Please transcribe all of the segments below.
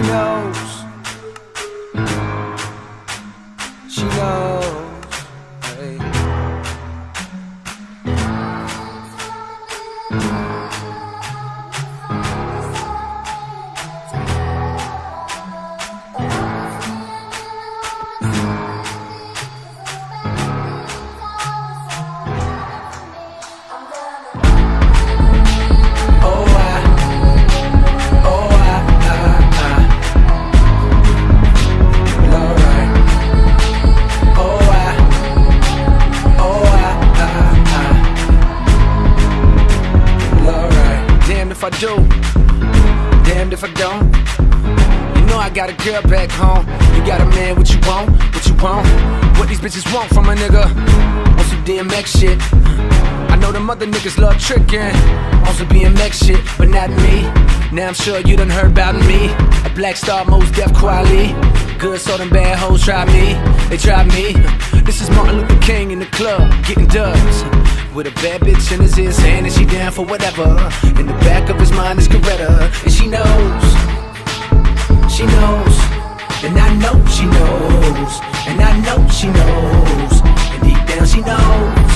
knows. She knows. Hey. If I do, damned if I don't. You know I got a girl back home. You got a man, what you want, what you want. What these bitches want from a nigga on some DMX shit. I know them other niggas love tricking on some BMX shit, but not me. Now I'm sure you done heard about me. A Black Star, Mos Def, Quali. Good, so them bad hoes try me, they try me. This is Martin Luther King in the club, getting dubs. With a bad bitch in his ear saying that she down for whatever. In the back of his mind is Coretta. And she knows, and I know she knows, and I know she knows, and deep down she knows,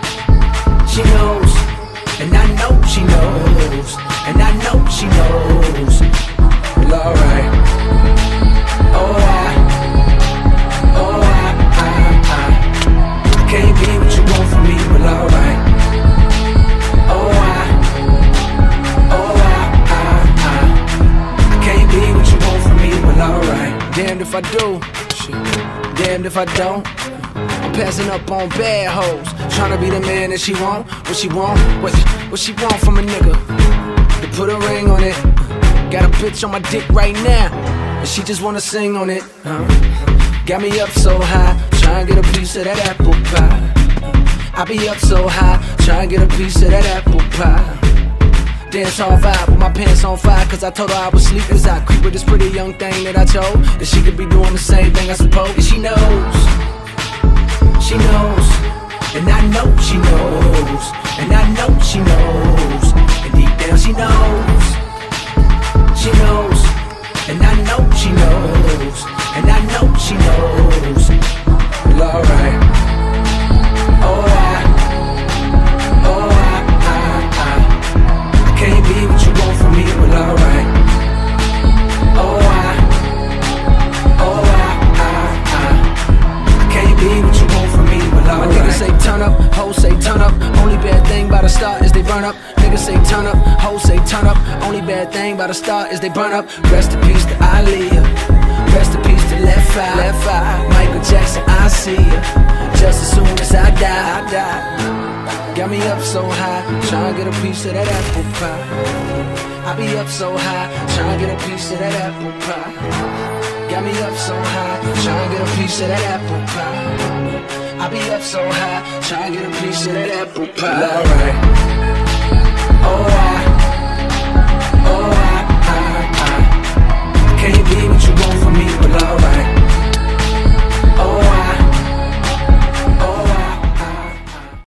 and I know she knows, and I know she knows. Well, alright, I can't be what you want from me, well, alright. I can't be what you want from me, well, alright. Damned if I do, shit. Damned if I don't. I'm passing up on bad hoes, trying to be the man that she want. What she want, what she want from a nigga, to put a ring on it. Got a bitch on my dick right now, and she just wanna sing on it. Got me up so high, trying to get a piece of that apple pie. I be up so high, trying to get a piece of that apple pie. Dance all vibe with my pants on fire, cause I told her I was sleep as I creep with this pretty young thing that I chose, that she could be doing the same thing I suppose. And she knows, and I know she knows, and I know she knows, and deep down she knows, and I know she knows, and I know she knows. Well, alright. I can't be what you want from me, well, alright. I can't be what you want from me, well, alright. My niggas say turn up, hoes say turn up. Only bad thing about a start is they burn up. Niggas say turn up, hoes say turn up. Only bad thing about a start is they burn up. Rest in peace to Aaliyah, rest in peace to Left Eye. Michael Jackson, I see ya, just as soon as I die. Got me up so high, trying to get a piece of that apple pie. I be up so high, trying to get a piece of that apple pie. Got me up so high, trying to get a piece of that apple pie. I be up so high, trying to get a piece of that apple pie. Alright.